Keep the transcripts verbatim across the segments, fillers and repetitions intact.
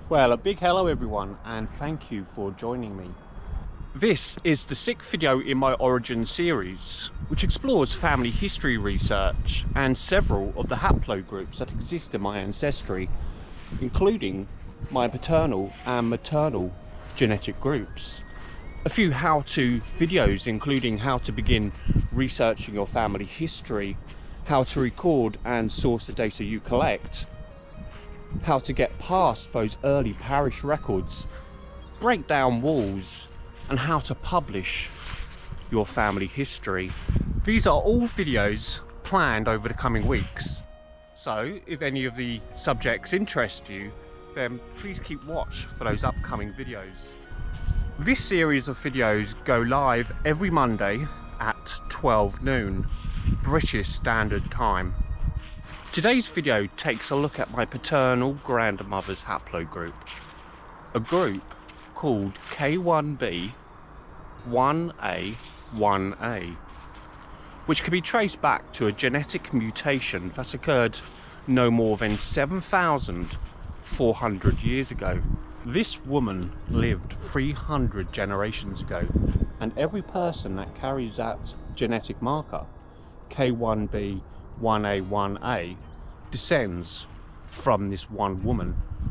Well, a big hello everyone, and thank you for joining me. This is the sixth video in my origin series, which explores family history research and several of the haplogroups that exist in my ancestry, including my paternal and maternal genetic groups. A few how-to videos, including how to begin researching your family history, how to record and source the data you collect, how to get past those early parish records, break down walls, and how to publish your family history. These are all videos planned over the coming weeks. So if any of the subjects interest you, then please keep watch for those upcoming videos. This series of videos go live every Monday at twelve noon, British Standard Time. Today's video takes a look at my paternal grandmother's haplogroup, a group called K one B one A one A, which can be traced back to a genetic mutation that occurred no more than seven thousand four hundred years ago. This woman lived three hundred generations ago, and every person that carries that genetic marker, K one B one A one A, descends from this one woman.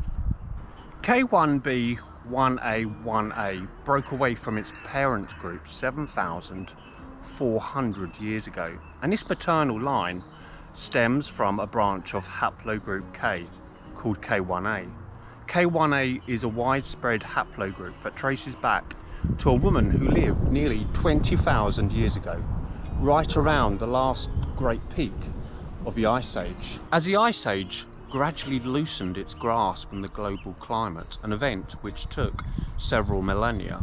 K one B one A one A broke away from its parent group seven thousand four hundred years ago, and this paternal line stems from a branch of haplogroup K called K one A. K one A is a widespread haplogroup that traces back to a woman who lived nearly twenty thousand years ago, right around the last great peak of the Ice Age. As the Ice Age gradually loosened its grasp on the global climate, an event which took several millennia,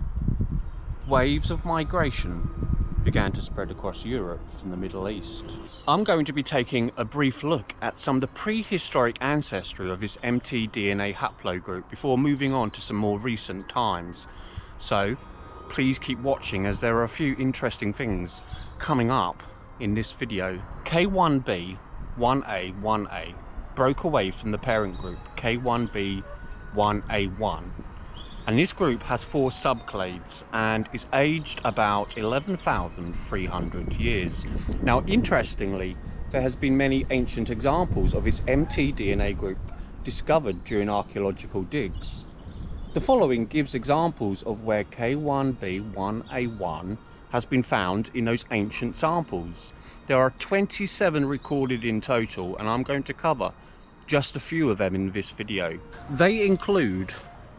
waves of migration began to spread across Europe from the Middle East. I'm going to be taking a brief look at some of the prehistoric ancestry of this mtDNA haplogroup before moving on to some more recent times. So please keep watching, as there are a few interesting things coming up in this video. K one B one A one A broke away from the parent group K one B one A one, and this group has four subclades and is aged about eleven thousand three hundred years. Now, interestingly, there has been many ancient examples of this mtDNA group discovered during archaeological digs. The following gives examples of where K one B one A one has been found in those ancient samples. There are twenty-seven recorded in total, and I'm going to cover just a few of them in this video. They include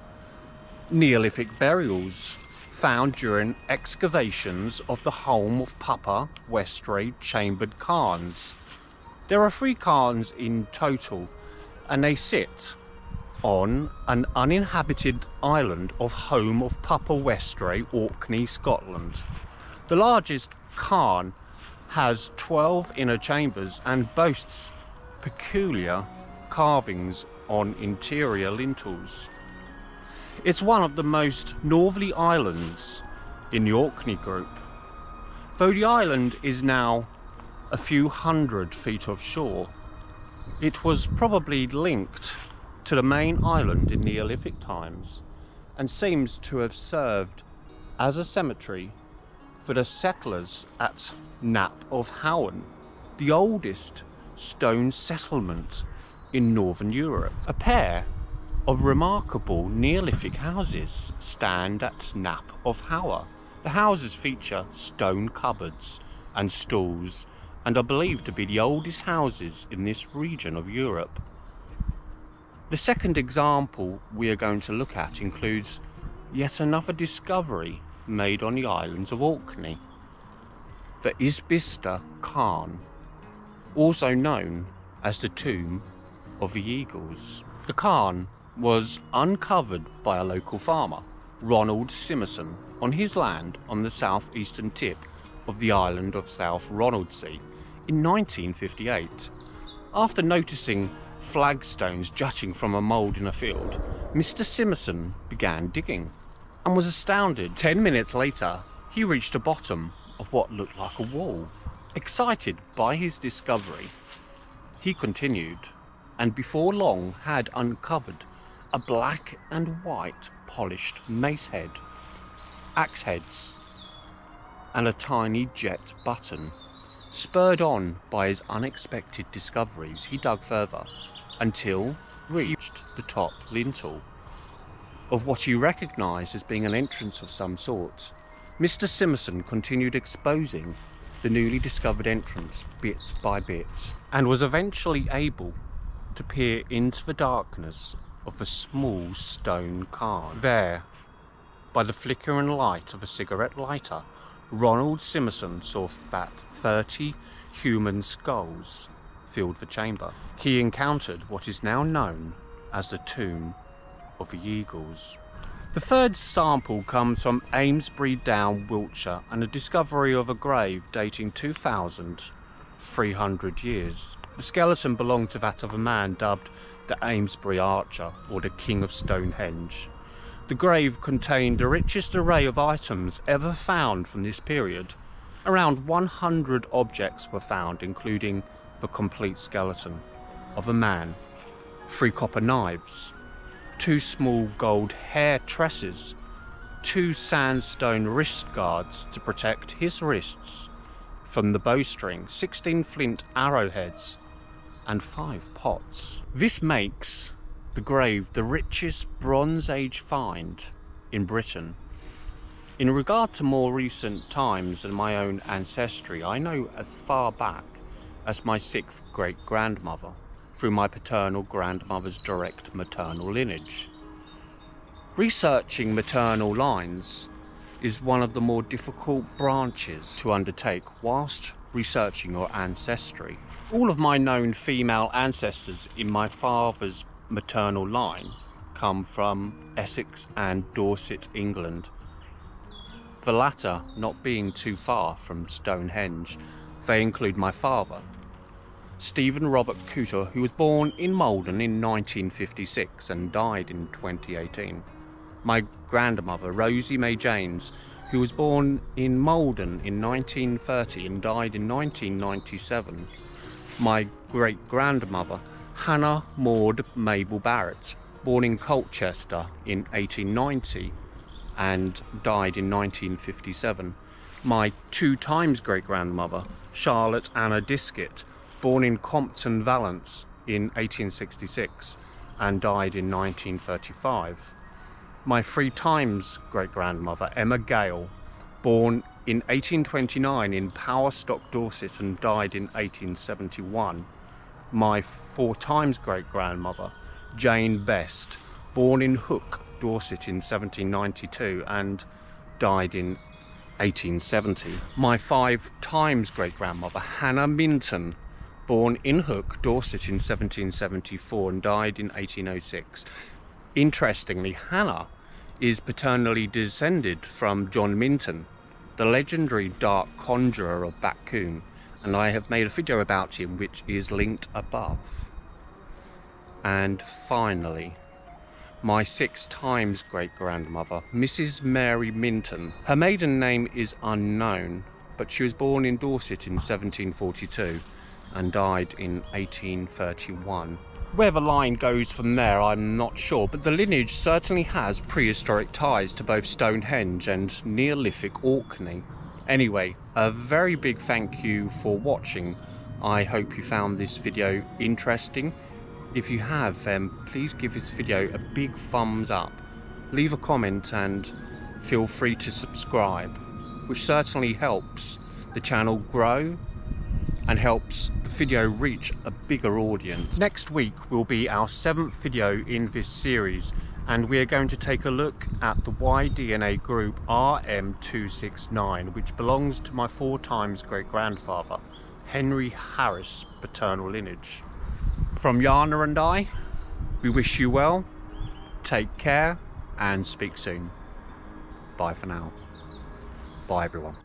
Neolithic burials found during excavations of the home of Papa Westray chambered cairns. There are three cairns in total, and they sit on an uninhabited island of home of Papa Westray, Orkney, Scotland. The largest cairn has twelve inner chambers and boasts peculiar carvings on interior lintels. It's one of the most northerly islands in the Orkney group. Though the island is now a few hundred feet offshore, it was probably linked to the main island in Neolithic times and seems to have served as a cemetery for the settlers at Knap of Howen, the oldest stone settlement in northern Europe. A pair of remarkable Neolithic houses stand at Knap of Howen. The houses feature stone cupboards and stalls and are believed to be the oldest houses in this region of Europe. The second example we are going to look at includes yet another discovery made on the islands of Orkney, the Isbister Cairn, also known as the Tomb of the Eagles. The cairn was uncovered by a local farmer, Ronald Simerson, on his land on the southeastern tip of the island of South Ronaldsay in nineteen fifty-eight. After noticing flagstones jutting from a mould in a field, Mister Simerson began digging and was astounded. Ten minutes later, he reached the bottom of what looked like a wall. Excited by his discovery, he continued, and before long had uncovered a black and white polished mace head, axe heads, and a tiny jet button. Spurred on by his unexpected discoveries, he dug further until reached the top lintel of what he recognised as being an entrance of some sort. Mister Simmerson continued exposing the newly discovered entrance bit by bit, and was eventually able to peer into the darkness of a small stone cairn. There, by the flickering light of a cigarette lighter, Ronald Simmerson saw that thirty human skulls filled the chamber. He encountered what is now known as the Tomb of the Eagles. The third sample comes from Amesbury Down, Wiltshire, and a discovery of a grave dating two thousand three hundred years. The skeleton belonged to that of a man dubbed the Amesbury Archer, or the King of Stonehenge. The grave contained the richest array of items ever found from this period. Around one hundred objects were found, including the complete skeleton of a man, three copper knives, two small gold hair tresses, two sandstone wrist guards to protect his wrists from the bowstring, sixteen flint arrowheads, and five pots. This makes the grave the richest Bronze Age find in Britain. In regard to more recent times and my own ancestry, I know as far back as my sixth great-grandmother through my paternal grandmother's direct maternal lineage. Researching maternal lines is one of the more difficult branches to undertake whilst researching your ancestry. All of my known female ancestors in my father's maternal line come from Essex and Dorset, England. The latter not being too far from Stonehenge. They include my father, Stephen Robert Cooter, who was born in Malden in nineteen fifty-six and died in twenty eighteen. My grandmother, Rosie May Janes, who was born in Malden in nineteen thirty and died in nineteen ninety-seven. My great-grandmother, Hannah Maud Mabel Barrett, born in Colchester in eighteen ninety and died in nineteen fifty-seven. My two times great-grandmother, Charlotte Anna Diskett, born in Compton Valence in eighteen sixty-six and died in nineteen thirty-five. My three times great-grandmother, Emma Gale, born in eighteen twenty-nine in Powerstock, Dorset and died in eighteen seventy-one. My four times great-grandmother, Jane Best, born in Hook, Dorset in seventeen ninety-two and died in eighteen seventy. My five times great-grandmother, Hannah Minton, born in Hook, Dorset in seventeen seventy-four and died in eighteen oh six. Interestingly, Hannah is paternally descended from John Minton, the legendary dark conjurer of Batcombe, and I have made a video about him which is linked above. And finally, my six times great-grandmother, Missus Mary Minton. Her maiden name is unknown, but she was born in Dorset in seventeen forty-two and died in eighteen thirty-one. Where the line goes from there, I'm not sure, but the lineage certainly has prehistoric ties to both Stonehenge and Neolithic Orkney. Anyway, a very big thank you for watching. I hope you found this video interesting. If you have, then please give this video a big thumbs up. Leave a comment and feel free to subscribe, which certainly helps the channel grow and helps the video reach a bigger audience. Next week will be our seventh video in this series, and we are going to take a look at the Y D N A group R M two sixty-nine, which belongs to my four times great-grandfather, Henry Harris' paternal lineage. From Yhana and I, we wish you well, take care, and speak soon. Bye for now. Bye everyone.